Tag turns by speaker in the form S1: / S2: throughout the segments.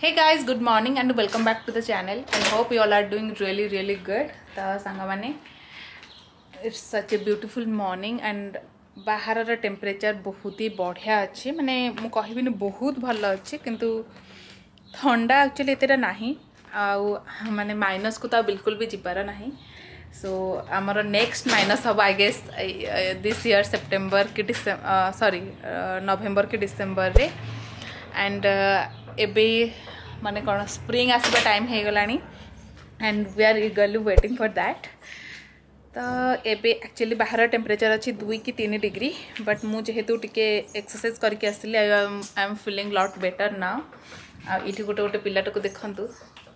S1: Hey guys, good morning and welcome back to the channel. I hope you all are doing really good. तो सांगमाने it's such a beautiful morning and बाहर temperature बहुत ही बढ़िया अच्छे माने मु कहबिनी बहुत भल अच्छे किंतु ठंडा एक्चुअली एतेरा नाही आउ माने माइनस को तो बिल्कुल भी जिबार नाही. सो आमर नेक्स्ट माइनस हम I guess this year September कि नवेम्बर कि डिसेम्बर रे एंड एबे माने कौन स्प्रिंग आसवा टाइम हो गलानी and we are eagerly waiting for that. तो एबे एक्चुअली बाहर टेम्परेचर अच्छी 2 कि 3 डिग्री बट मु जेहेतु टिके एक्सरसाइज करके आसली I am feeling lot better now. आठी गोटे गोटे पिलाटा को देखंतु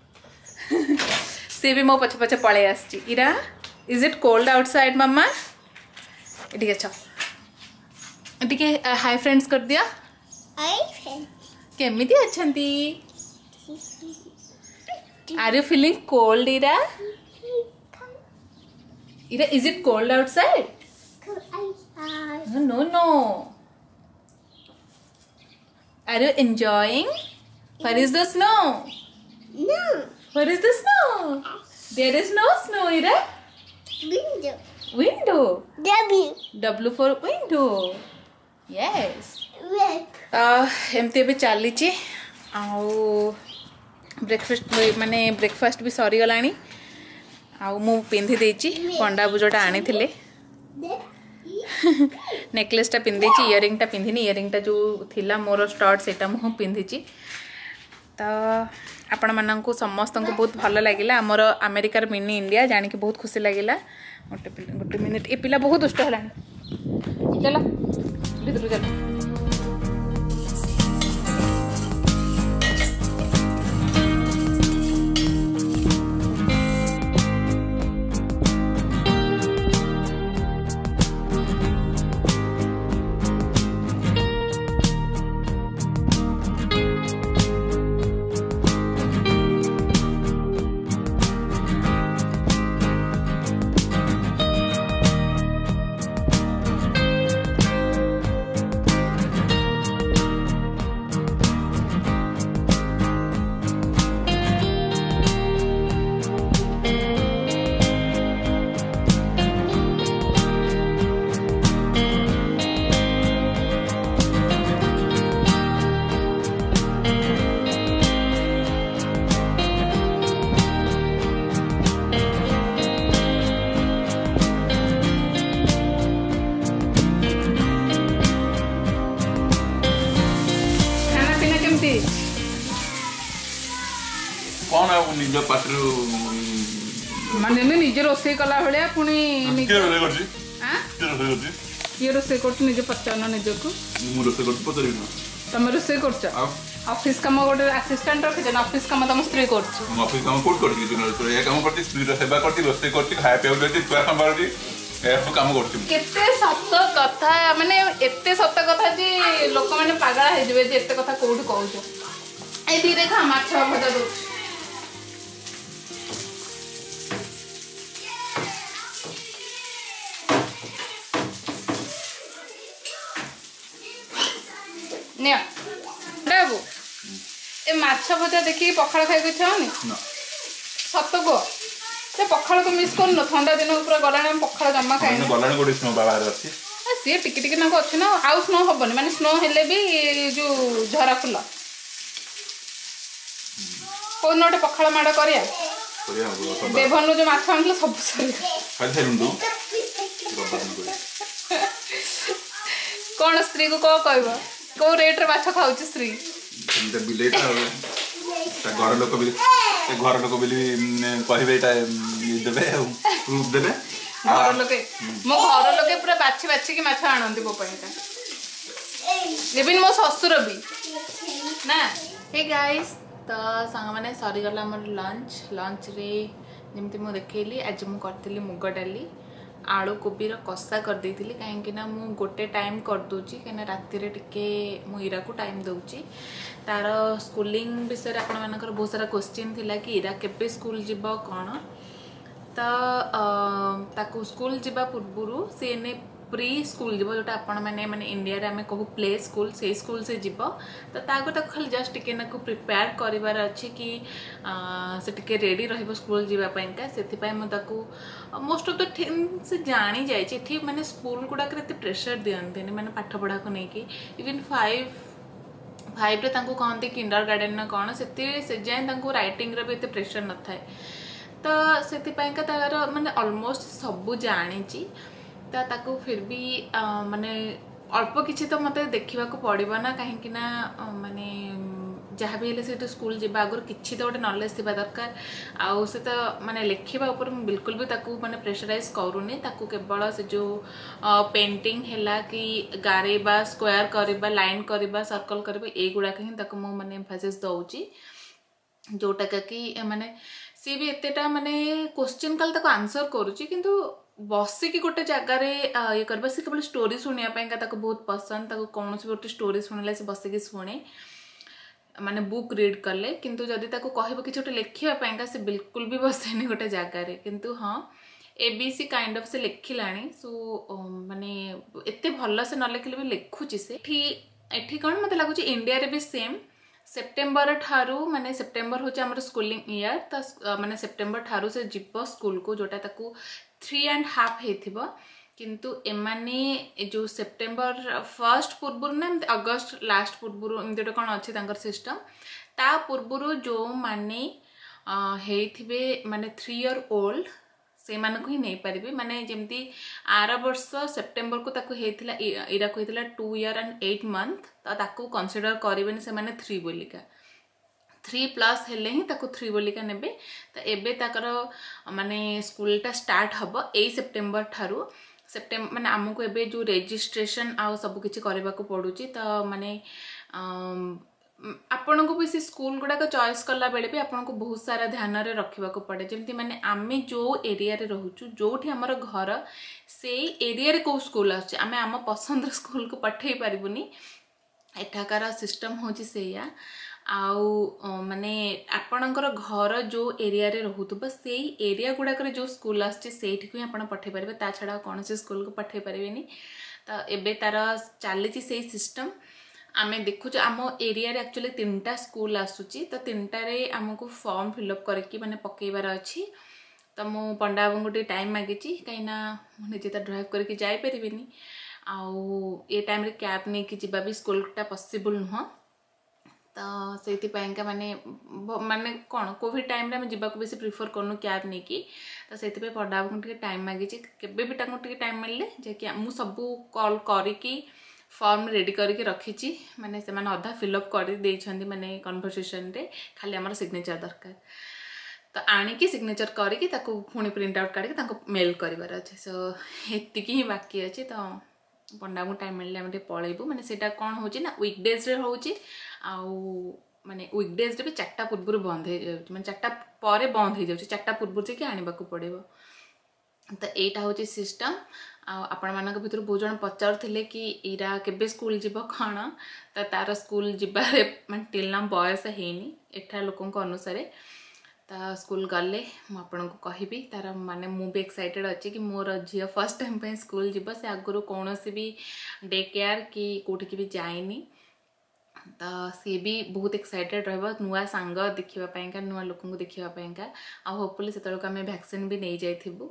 S1: सी भी मो पछे पछे पळे आछि. Ira is it cold outside mama? इटिके छ इटिके हाय फ्रेंड्स कर दिया.
S2: हाय फ्रेंड्स
S1: केमिति अछंती? Are you feeling cold Ira? Ira, is it cold outside? No. Are you enjoying? Where is the snow?
S2: No.
S1: Where is the snow? There is no snow, Ira.
S2: Window.
S1: Window.
S2: W.
S1: W for window. Yes.
S2: Red.
S1: एमती भी चली breakfast माने breakfast भी सरी गलानी. आउ मु पिंधि देची पंडा बुजोटा आनी थिले नेकलेसटा पिंधेची इयरिंगटा पिंधिनी. इयरिंगटा जो थिला मोर स्टड सेटा मु पिंधिची. तो आपण माननकु समस्त को बहुत भल लागिला. आमर अमेरिकार मिनी इंडिया जानी कि बहुत खुशी लागिला. गोटे मिनिट ए पिला बहुत दुष्ट हलानी. चलो भीतर चलो.
S3: कौन है निज पात्र
S1: माने निजे रोसे कला भलिया पुनी
S3: के रोसे करछि
S1: हां
S3: के रोसे करछि
S1: ये रोसे करछ निजे पचानो निजे को
S3: मु रोसे करछि पतरी न
S1: तमे रोसे करछ. ऑफिस काम गोटे असिस्टेंट रखि जन ऑफिस काम तम स्त्री करछ.
S3: मु ऑफिस काम कोड करछि दिन रे ए काम करछि स्त्री रे सेवा करछि रोसे करछि खाया पेउ देछि छुआ संभारछि ए सब काम करछि. केते
S1: सत्य कथा माने एते सत्य कथा जी लोक माने पागल हे जबे जे एते कथा कोड कहउछ. ए धीरे खा माछ भजा दो. बाबू ए माछ भजा देखिए पखाड़ खाई इच्छानी सत को से पखाड़ को मिस कर ठंडा दिन पूरा गला पखाड़ जमा खाए सी टिके टिके ना अच्छे ना आउ स्नो हेनी माने स्नो हेले भी जो झरा फुल कौन गोटे पखाड़ माड़ करिया देवन जो माछ आनल सब कौन स्त्री को कौ कह कौ रेट रे माछ खाऊ स्त्री
S3: बिलेटा घर लोक भी कहबे एटा देबे प्रूफ देबे
S1: घर लोके मो घर लोके पूरा बाछि बाछि के माछ आनंदी पो पइटा लेकिन मो ससुर भी ना. हे गाइस तो सांग माने सरी गला हमर लंच रे जेमति मु देखैली आज मु करथिली मुग डाली आलू कोबी कषा कर देइथिली काहेकि ना मु गोटे टाइम कर दोची कने राति रे टिके मु इरा को टाइम दोची. तार स्कूलिंग विषय रे आपण मानकर बहुत सारा क्वेश्चन थिला कि इरा केबे स्कूल जिवो कोन. तो ताकू स्कूल जिबा पूर्वरु से ने प्री स्कूल जीव जोटा आपण मैंने इंडिया रे आमे कहू प्ले स्कूल से स्कूल से जीव तो ताको तक खाली जस्ट टिके नाको प्रिपेयर करिवार अछि कि से टिके रेडी रहइबो स्कूल जीवा पइका सेति पय म ताको मोस्ट ऑफ द थिंग्स जानी जाय छि थी माने स्कूल गुडा करते प्रेशर दियंते माने पाठ पढ़ा को नै कि इवन 5 रे तांको कहते किंडर गार्डन ना कौन से जाए तांको राइटिंग रे भी एते प्रेशर न थाए तो से तार माने ऑलमोस्ट सबू जानी तो ताको फिर भी माने अल्प किछि तो मते देखिबा को पड़िबो ना कहीं ना माने जहाँ भी से तो स्कूल जावा आगर किछि तो गोटे नॉलेज थिबा दरकार आउ से तो माने लिखिबा ऊपर बिल्कुल भी ताको माने प्रेशराइज करूनी ताको केवल से जो पेंटिंग हैला कि गारेबा स्क्वायर करबा लाइन करबा सर्कल करबा ए गुडा कहीं ताको मो माने एम्फासिस दउची जोटा कि माने सी भी एतेटा माने क्वेश्चन कल ताको आंसर करूची किंतु बसिकी गोटे जगार ये करबा से केवल स्टोरी शुणिया बहुत पसंद ताको कौन से गोटे स्टोरी शुणिले से बसिकी शुणे माने बुक रीड कले किंतु जदि ताको कहबो कि छोटे लिखिया पाएंगा से बिल्कुल भी बसेनी गोटे जगार किंतु हाँ एबीसी काइंड ऑफ से लिखिलानी सो माने एते भल से न लिखले भी लिखुची से एठी कौन मत लगुच इंडिया रे भी सेम सेप्टेम्बर ठारू माने सेप्टेम्बर होचे हमर स्कूलिंग ईयर त माने सेप्टेम्बर ठारू से जीव स्कूल को जोटा ताको 3.5 हेथिबो किंतु एमाने जो सेप्टेम्बर फर्स्ट पूर्व ना अगस्त लास्ट पूर्व एमती गोटे कौन अच्छे सिस्टम ता पूर्व जो माने हेथिबे माने 3 ईयर ओल्ड से मानक ही नहीं पारिबे माने जेमती आर वर्ष सेप्टेम्बर को ताको हेथिला इरा को हेथिला 2 ईयर एंड 8 मंथ ताको कंसीडर करिवेन से माने 3 बोलिका 3+ हेले ही ताको 3 बोलिका नेबे त एबे ताकर माने स्कूल टा स्टार्ट हबो 8 सेप्टेम्बर ठारू सेप्टेम्बर माने हमको एबे जो रजिस्ट्रेशन आ सब किछि करबा को पडुची त माने आपण को भी स्कूल गुडा चॉइस कला बेले भी आपण को बहुत सारा ध्यान रे रखिबा को पड़े जेमती माने आमे जो एरिया रे रहूचु जोठी हमर घर से एरिया रे को स्कूल आछे आमे आम पसंद स्कूल को पठेई पारिबुनी एठाकार सिस्टम होची सेया आउ माने आपणकर घर जो एरिया रे रहूतबा सेई एरिया गुडा करे जो स्कूल आछे सेठी को आपण पठेई पारिबे ता छडा कोन से स्कूल को पठेई पारिबेनी त एबे तार चालीची सेई सिस्टम आमे देखु आम एरिया रे एक्चुअली 3टा स्कूल आसुची तो 3टा रे हमको फॉर्म फिलअप करके माने पकेइबार अछि तो मो पंडा बाबू गोटे टाइम मागिची कहीं निजे तो ड्राइव करके जाई परिबिनी आउ ए टाइम रे कैब नहीं कि जिबा भी स्कूल टा पॉसिबल नुह तो सेति पाएंका माने माने कोन कोविड टाइम रे हम जिबा को बेसी प्रिफर करनु कैब नहीं कि तो सेति पे पंडा बाबू टिके टाइम मागिची केबे भी टाको टिके टाइम मिलले जे कि मु सब कॉल करिकी फॉर्म रेडी करके रखी माने से माने आधा फिलअप कर देइछंदी माने कन्वर्सेशन रे खाली हमर सिग्नेचर दरकार तो आनिकी सिग्नेचर करके ताको पुणी प्रिंट आउट काढी ताको मेल करिवार अछि सो एतिकी ही बाकी अछि तो पंडा को टाइम मिलले हम पळेबू माने सेटा कोन होची ना वीकडेज रे होची आउ माने वीकडेज रे भी 4टा पूर्व बंद हे जाउची माने 4टा परे बंद हे जाउची 4टा पूर्व जे कि आनिबा को पड़ेबो तो एटा होची सिस्टम आपण मानक भितर बहुत जन पचारुथिले कि इरा केबे स्कूल जीव कौन तो तार स्कूल जीवारे माने टिलना बयस हेनी एठा लोकों को अनुसार ता स्कूल गले मु आपन को कहिबी तार माने मु भी एक्साइटेड अछि कि मोर झिया फर्स्ट टाइम पे स्कूल जीव से आगुरो कोनोसी भी डे केयर कि कोठी की भी जाइनी तो सी भी बहुत एक्साइटेड रहबा नुआ सांग देखिबा पाएंका नुआ लोकों को देखिबा पाएंका आ होपफुली सेतल को हमें वैक्सीन भी नहीं जाइथिबु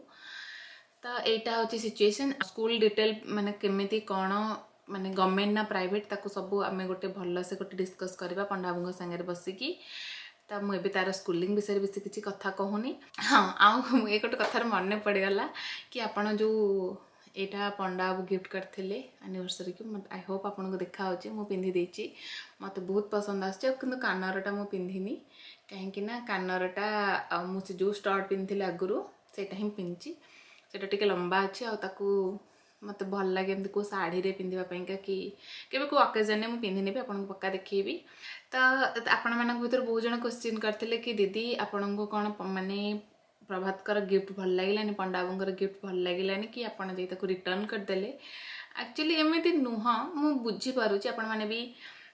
S1: तो एटा होची सिचुएशन स्कूल डिटेल माने केमिति कोन माने गवर्नमेंट ना प्राइवेट ताको सब आमे गोटे भल्ला से गोटे डिस्कस करबा पंडा बाबू संगे बसिकी तो मुझे तार स्कूलिंग विषय बेसी किसी कथा कहूनी हाँ आउ एक गोटे कथार मन पड़ गला कि आपन जो एटा पंडा बाबू गिफ्ट करते एनिवर्सरी की आई होप आपन को देखा होची मु पिंधि देची मते बहुत पसंद आछे किंतु कानरटा मु पिंधिनी कहीं ना कानरटा मु से जो स्टार्ट पिंधिले आगुरु सेटा ही पिंची सेटा टिके लंबा अच्छे आ ताकू मत भल लगे एमती को साड़ी रे पिंधिबा कि केबे को ओकेजन ने मु पिंधि नेबी आपन को पक्का देखिबी तो आपण मानक भीतर बहुत जन क्वेश्चन करथिले कि दीदी आपण को कोन माने प्रभात कर गिफ्ट भल लागिलानी पंडा बाबूंकर गिफ्ट भल लागिलानी कि आपण जे ताको रिटर्न कर देले एक्चुअली एमिति नुह मु बुझी पारुची आपण माने भी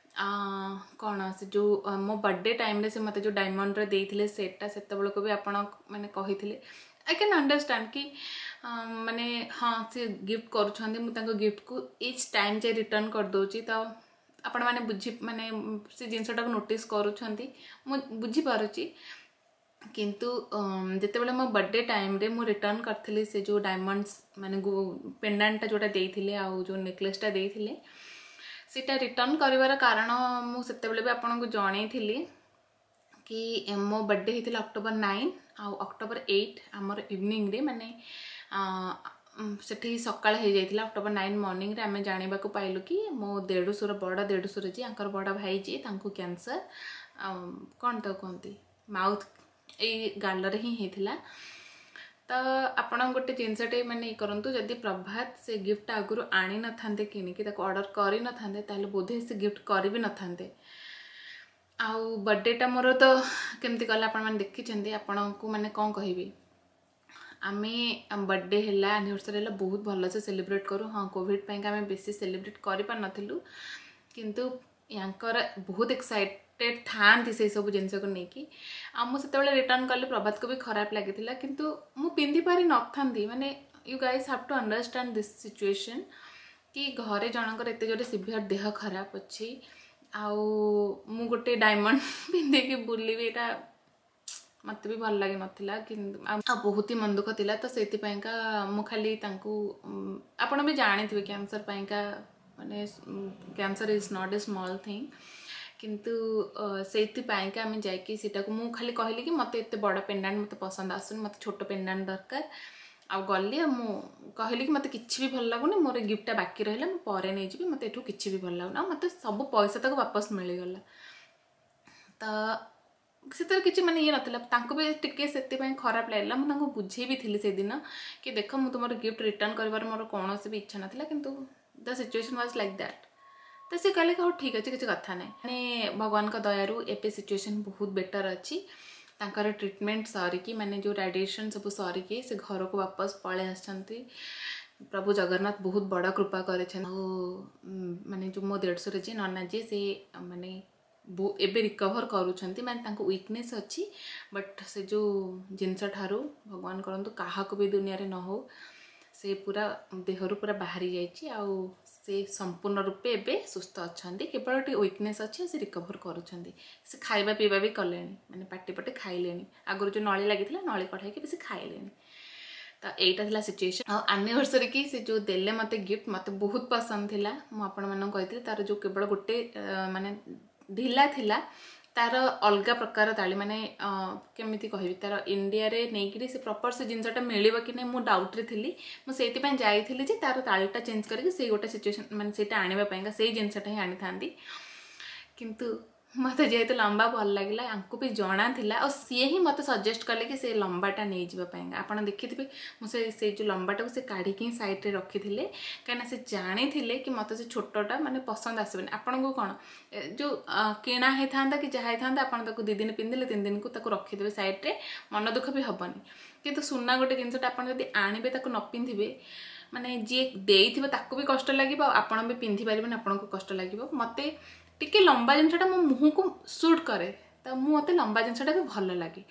S1: कौन से जो मो बर्थडे टाइम रे से मते जो डायमंड रे देइथिले सेटटा सेते बेल को भी आपण माने कहिथिले आई कैन अंडरस्टैंड कि माने हाँ से गिफ्ट करुँच मुझे गिफ्ट को इच टाइम जाए रिटर्न कर दूची तो आपण मैंने बुझी माने से जिनसटा नोटिस करुँच बुझीपारुची किंतु जितेबाला मो बर्थडे टाइम रे मु रिटर्न करथिली से जो डायमंड्स माने पेंडेंटा जोटा देइथिले आ जो नेकलेसटा देइथिले सेटा रिटर्न करिवार कारण मु सेतेबेले भी आपन को जणैथिली कि मो बर्थडे होता अक्टोबर 9 आउ अक्टोबर 8 आमर इवनिंग रे माने सेठी सकाळ हो जाइथिला अक्टोबर 9 मॉर्निंग रे आमे जानिबा को पाइलु कि मो देडुसुर बड़ा देडुसुर जी आंकर बड़ा भाई जी तांको कैंसर कौन तो कहती माउथ ए गालर ही होता तो आपण गोटे जिनसटे माने करंतु जदि प्रभात से गिफ्ट आगुरु आनी न थांते किनिकी ताको ऑर्डर करि न थांते ताले बोधे से गिफ्ट करि भी न थांते आउ बर्थडेटा मोर तो केमती कला आपण माने देखिछन्ते आपण को माने कोन कहबी आमे बर्थडे हैला एनिवर्सरी हैला बहुत भल से सेलिब्रेट करू हाँ कोविड पैंका आमे बेसी सेलिब्रेट करि पार नथिलु किंतु यांकर बहुत एक्साइटेड थांती से सब जिनस को लेकिन मुझे रिटर्न कले प्रभात को भी खराब लगी किंतु मु पिंधि पारि न थांती माने you guys have to understand this situation कि घरे जनकर एते जोरे सिवियर देह खराब अच्छी आउ मु गोटे डायमंड पिंधे कि बुलबी एटा मत भी भल लगे नथिला कि बहुत ही मन दुख थिला तो सेति पैंका मु खाली तांकू आपण भी जानिथिबे कैंसर पैंका माने cancer is not a small thing किंतु सेति पैंका आमे जाइकी सेटा को मु खाली कहली कि मते एते बड़ पेंडेंट मते पसंद आसुन मते छोट पेंडेंट दरकार आ गली मु कहली कि मते किछि भी भल लागुनी मोर गिफ्टटा बाकी रहला मु परे नै जिबी मते एठू किछि भी भल लागुना मते सब पैसा तक वापस मिली गला तो से किसी माने ये नथिला तांको भी टिके सेति पय खराब लागला मु तांको बुझे भी थिली से दिन कि देखो मु तुमर गिफ्ट रिटर्न करबार मोर कोनोसी भी इच्छा नथिला किंतु the situation was like that तो से कहले कि ठीक अच्छे किसी कथा ना माने भगवान का दयारू एपे सिचुएशन बहुत बेटर अच्छी तांकर ट्रीटमेंट सरिकी माने जो रेडिएशन सब सरिकी से घर को वापस पळे आछंती प्रभु जगन्नाथ बहुत बड़ा कृपा करे माने जो मो देढ़सुर जी नन्ना जी से माने एबे रिकवर करूछंती माने तांको वीकनेस अच्छी बट से जो जिनस ठारू भगवान करंतु काहा को भी दुनिया रे न हो से पूरा देहरु पूरा बाहरी जाइछि आउ से संपूर्ण रूपे एबे सुस्थ अछंती केवल टी वीकनेस अच्छी से रिकवर करूछंती से खाइबा पीबा भी कलेनी माने पाटी पटे खाइलेनी आगुर जो नळी लागिथिला नळी कठाई के बेसी खाइलेनी तो एटा थिला सिचुएशन एनिवर्सरी की से जो देले मते गिफ्ट मते बहुत पसंद थिला मु आपण मानन कहिथिले तार जो केवल गोटे माने ढिला थिला तार अलग प्रकार ताली माने केमिति कहबी तार इंडिया रे नेकिरी से प्रॉपर से जिनसटा मिलिबा कि नै मु डाउट रे थिली मु सेति पय जाईथिली जे तार तालटा चेंज करके से गोटे सिचुएशन माने सेटा आनिबा पयगा से जिनसटा ही आनी थांदी किंतु मते जेहेतु लंबा भल लगिला आंको भी जणा थिला और सी ही मते सजेस्ट कले कि से लंबाटा नै जिबा पयगा आपण देखिथिबे मु से जो लंबाटा को से काढी के साइड रे रखी थिले काना से जानी थिले कि मते से छोटटा माने पसंद आसीबे आपण को कोन जो किणा हे थांदा कि जहाय थांदा आपण ताको 2 दिन पिंदिले 3 दिन को ताको रखी देबे साइड रे मन दुख भी हबनी किंतु सुना गोटे जिनसटा आपण जदी आनिबे ताको न पिंदिबे माने जे देइथिबे ताको भी कष्ट लागिबो आपण भी पिंधि पारिबे आपण को कष्ट लागिबो मते टिके लंबा जिनसटा मो मुह को सूट करे तो मते लंबा जिनसटा भी भल लगे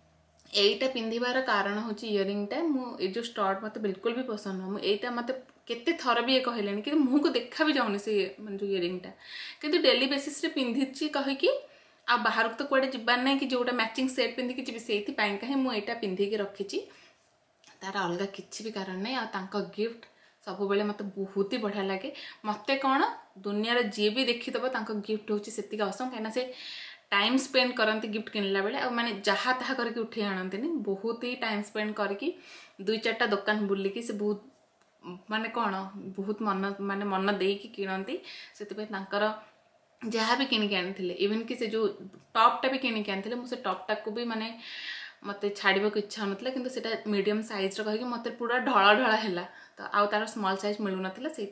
S1: एटा पिंधिबार कारण होची इयरिंगटा मु ए जो स्टड मते बिल्कुल भी पसंद हो एटा मते केते थर भी कहलेनी कि मुह को देखा भी जाउनी से जो इयरिंगटा किंतु डेली बेसिस रे पिंधिची कहि कि आ बाहर तो कोडे जिबार नै कि जोटा मैचिंग सेट पिंधि कि जिबि सेति पाइन काहे मु एटा पिंधि के रखिची तार अलग किछि भी कारण नै आ तांका गिफ्ट सब बेले मत बहुत ही बढ़िया लगे मते कौन दुनिया जी भी देखीदब तांको गिफ्ट होची सेतिक असम कहीं से टाइम स्पेंड करती गिफ्ट किनला बेले आ माने जहा ताहा करके उठे आनंती बहुत ही टाइम स्पेंड करके 2-4टा दुकान बुलिकी से बहुत माने कौन बहुत मन माने मन देकी किनती से जहाँ भी किनिक आनी इवन कि से जो टॉपटा भी किनिक आनी मुझे टॉपटा को भी माने मत छाड़ा को इच्छा होता कि सेटा मीडियम साइज कहीकि मत पूरा ढला ढला है तो आउ तार स्मॉल साइज मिलू ना से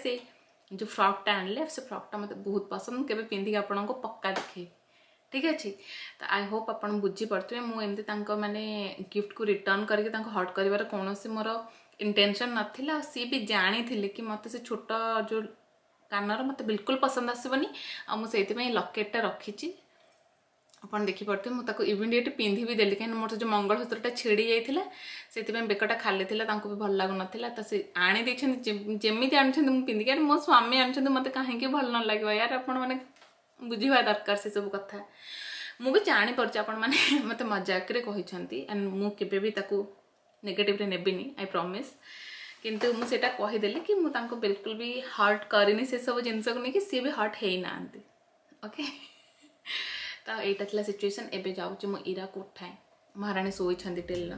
S1: जो फ्रॉकटा आनले से फ्रॉकटा मत बहुत पसंद केबे पिंधिक आपन को पक्का देखे ठीक अच्छे तो आई होप आपन बुझी पड़े मुझे माने गिफ्ट को रिटर्न करके हट कर कौन से मोर इंटेंशन नाला सी भी जानी थी कि मत से छोट जो कानर मत बिल्कुल पसंद आसबनी आ मुझे लकेटा रखी अपन देखिपे मुझे इमिडिएट पिंधि भी देली कहीं मोर जो मंगलसूत्रटा छिड़ी जाइए से बेकटा खाली थी भी भल लगन तो सी आनी जमी आनी पिंधिक मो स्वामी आनी मत कहीं भल न लगे यार आपण मैंने बुझा दरकार से सब कथा मुझे जानीपार आपण मैंने मत मजाक एंड मुझे भी नेगेटिव नेबिनी आई प्रॉमिस किंतु मुझे कहीदेली कि मुझे बिल्कुल भी हर्ट करनी से सब जिनस को लेकिन सी भी हर्ट हो ना ओके तो यहाँ था सिचुएशन एबे जाऊँ मो इरा को उठाए महाराणी शोई टेल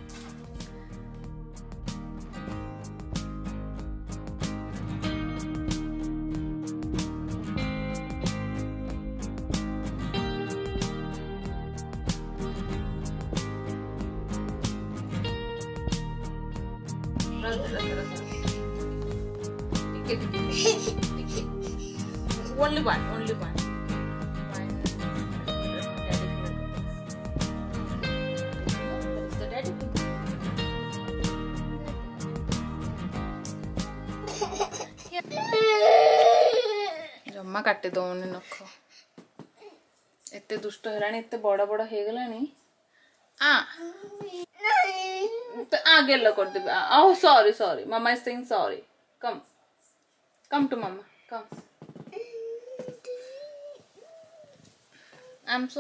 S1: only one जम्मा काटे दौनी नख एते दुष्ट हेलानी एते बड़ बड़ हो गलानी गेलो कर देबे oh sorry mama is saying sorry come to mama come I'm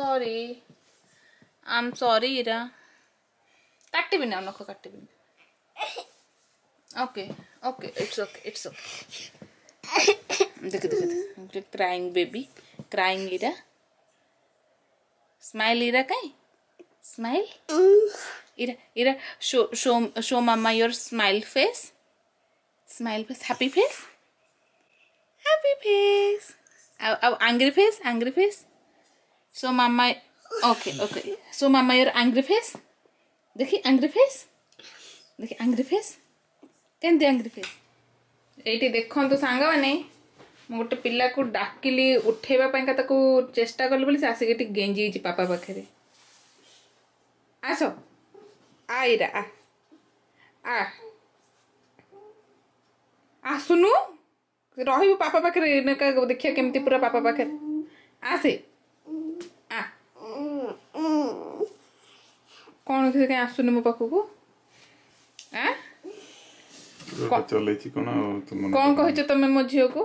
S1: sorry Ira काटे भी ना नख काटे भी ओके इट्स ओके देख crying baby crying Ira smile Ira कहीं smile Ira show mama your smile face happy face angry face so mama okay so mama your angry face देखी angry face केंदे angry face एठी देखो तो सांगा माने गोटे पिला को डाकिली उठेबा पई का ताको चेष्टा करले बोली आसी गेटी गेंजी पापा पाखरे आसो आइरा आ आसुनु रही पापा पाखे देखिए केमती पूरा पापा पाखे आसे कौन कहीं आसुनि मो पाखक कौन कह तुम मो झील को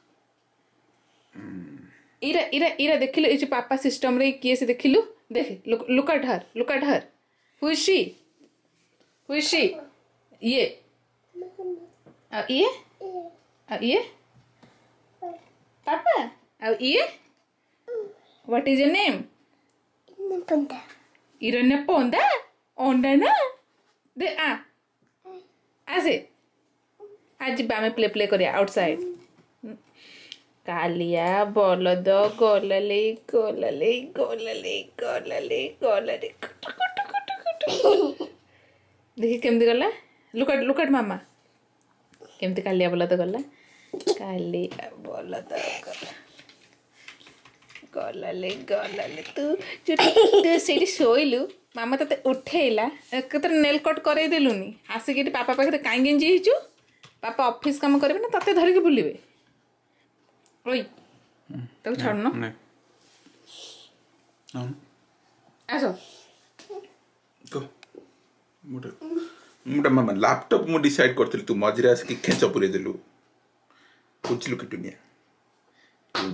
S1: इरा इरा इरा देखिलु ये पापा सिस्टम रे किए से देखिलु देख look at her who is she ये पापा ये व्हाट इज योर नेम इरन्या पोंदा ओंडा ना दे आसे आज बामे प्ले करिया आउटसाइड कालिया बलद गलले देखी केमती गला लुक एट मामा केमती कालिया बलद गला कालिया बलद गलले तू से शोलु मामा ते उठेला कत नेल कट करे देलुनी आसिक पापा पाखे कहीं गेंजी हिचु पापा ऑफिस काम करेंगे ना तते धरिक बुलवे ओई तो छाड़ना आसो
S3: को मुटा मामा लैपटॉप मु डिसाइड करथिल तू मजरे आस कि खेच पुरे देलु पुछलु कि दुनिया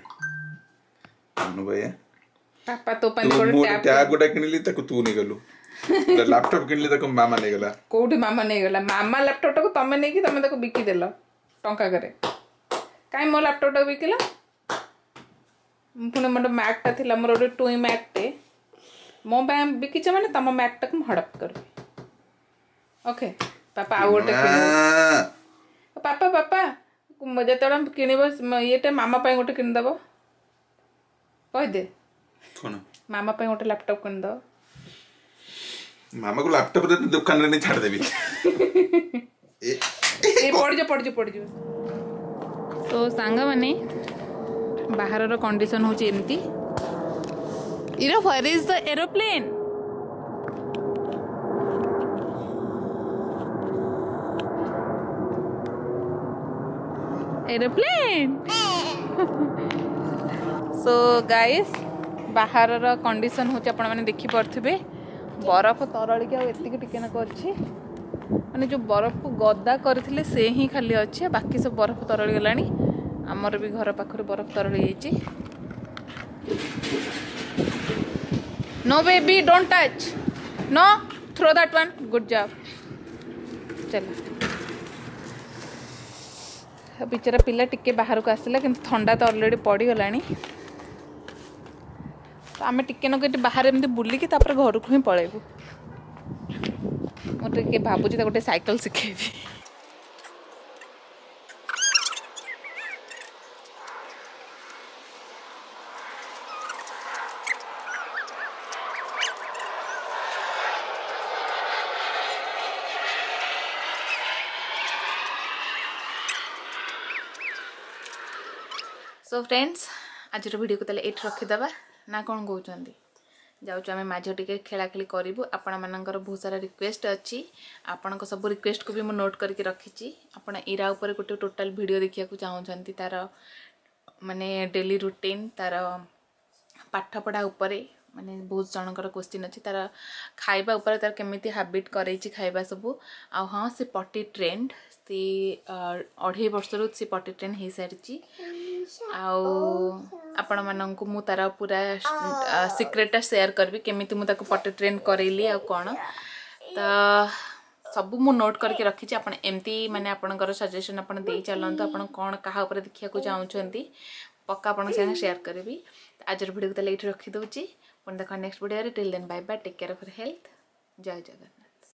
S3: नु भैया
S1: पापा तो पन कोड
S3: टैब गोटा किनली तक तू नहीं गलु लैपटॉप किनली तक मामा नहीं गला
S1: कोठी मामा नहीं गला मामा लैपटॉप को तमे नहीं कि तमे तक बिकी देला टंका करे काई मो लैपटॉप बिकिला पुणे मोर मैक ता थिला मोर ओटे टोई मैक टे मो बैम बिकी छ माने तम मैक तक हड़प कर ओके पापा आ ओटे पापा मजे तोड़ा किनिबो येटे मामा पय ओटे किन दबो कह दे
S3: कौन
S1: मामा पे गोटे लैपटॉप किन दो
S3: मामा को लैपटॉप रे दुकान रे नहीं छाड़ देबी
S1: ए पड़ जो तो सांग माने बाहर रो कंडीशन होची एमती Ira where is the aeroplane So guys, बाहर कंडीशन होची आपण माने देखि परथिबे बरफ तरळी के एतिक टिकेनक अछि माने जो बरफ को गदा करथिले से ही खाली अछि बाकी सब बरफ तरळी गलानी हमर भी घर पाखर बरफ तरळी जाइछि no baby don't touch no throw that one good job चलो बेचारा पिला टिके बाहर को आसला कि ठंडा तो ऑलरेडी पड़ी गलानी तो आम टिके नक बाहर एमती बुलिकी घर को ही पलैबू मुझे भावुँ गोटे साइकिल शिखेबी सो फ्रेंड्स आज वीडियो को ये रखीदे ना कौन कहते जाऊँ आम माझ टे खेलाखेली करूँ आपण मानकर बहुत सारा रिक्वेस्ट अच्छी आपण सब रिक्वेस्ट को भी मुझे नोट करके रखी आपण इरा उपर गोटे टोटाल वीडियो देखा चाहूँगी तार माने डेली रूटीन तार पाठ पढ़ा उपरे माने बहुत जनकर क्वेश्चन अच्छी तार खाइबा उपर तार केमिति हैबिट करे खाइबा सबू आ हाँ से पटी ट्रेंड से 2.5 वर्ष से पटी ट्रेंड हो सारी आपण मानक मु तार पूरा सिक्रेटा शेयर करबी केमिति मु ताको पटी ट्रेंड करैली आ कोन त सब मु नोट करके रखी आपण एमती माने आपणकर सजेशन आपण दे चलंतु आपण कोन कहा ऊपर देखिया को चाहउछंती पक्का आपण संगे शेयर करबी आज वीडियो को तले एठी रखी दउची पुन देखा नेक्स्ट वीडियो रे till then bye bye take care of your health जय जगन्नाथ।